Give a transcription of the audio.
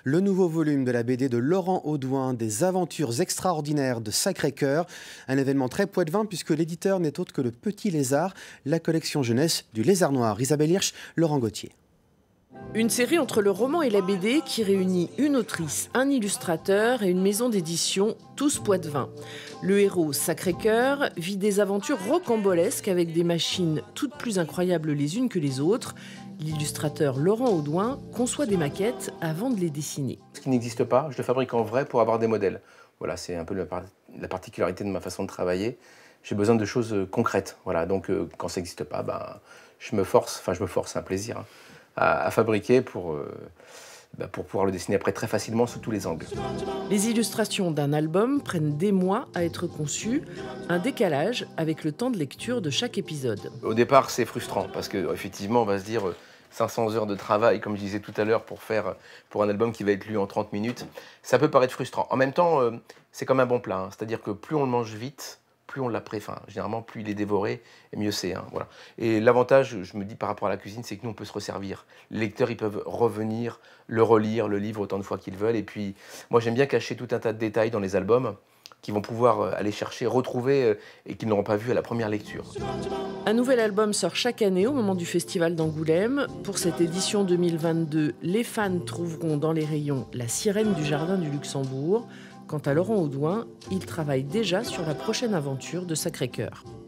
le nouveau volume de la BD de Laurent Audouin, des aventures extraordinaires de Sacré-Cœur. Un événement très poitevin puisque l'éditeur n'est autre que le Petit Lézard, la collection jeunesse du Lézard Noir. Isabelle Hirsch, Laurent Gauthier. Une série entre le roman et la BD qui réunit une autrice, un illustrateur et une maison d'édition, tous poitevins. Le héros Sacré-Cœur vit des aventures rocambolesques avec des machines toutes plus incroyables les unes que les autres. L'illustrateur Laurent Audouin conçoit des maquettes avant de les dessiner. Ce qui n'existe pas, je le fabrique en vrai pour avoir des modèles. Voilà, c'est un peu la particularité de ma façon de travailler. J'ai besoin de choses concrètes. Voilà, donc quand ça n'existe pas, je me force, c'est un plaisir, hein, à fabriquer pour pouvoir le dessiner après très facilement sous tous les angles. Les illustrations d'un album prennent des mois à être conçues, un décalage avec le temps de lecture de chaque épisode. Au départ, c'est frustrant parce qu'effectivement, on va se dire 500 heures de travail, comme je disais tout à l'heure, pour un album qui va être lu en 30 minutes. Ça peut paraître frustrant. En même temps, c'est comme un bon plat, hein. C'est-à-dire que plus on le mange vite, plus on l'a généralement, plus il est dévoré, et mieux c'est, hein, voilà. Et l'avantage, je me dis, par rapport à la cuisine, c'est que nous, on peut se resservir. Les lecteurs, ils peuvent revenir, le relire, le livre autant de fois qu'ils veulent. Et puis, moi, j'aime bien cacher tout un tas de détails dans les albums qu'ils vont pouvoir aller chercher, retrouver, et qu'ils n'auront pas vu à la première lecture. Un nouvel album sort chaque année au moment du Festival d'Angoulême. Pour cette édition 2022, les fans trouveront dans les rayons La Sirène du Jardin du Luxembourg. Quant à Laurent Audouin, il travaille déjà sur la prochaine aventure de Sacré-Cœur.